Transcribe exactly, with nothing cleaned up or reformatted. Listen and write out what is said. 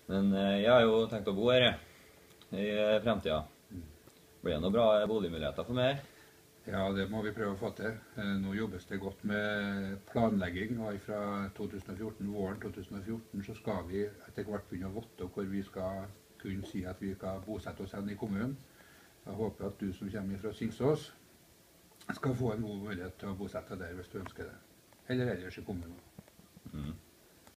Men eh, jeg har jo tenkt å bo her jeg, i eh, fremtiden. Blir det noen bra boligmuligheter for meg? Ja, det må vi prøve å få til. Eh, Nå jobbes det godt med planlegging, og fra to tusen og fjorten, våren to tusen og fjorten så skal vi etter hvert begynne å votte hvor vi skal kunne si at vi skal bosette oss hen i kommunen. Jeg håper at du som kommer fra Singsås skal få en god mulighet til å bosette der hvis du ønsker det. Eller ellers i kommunen.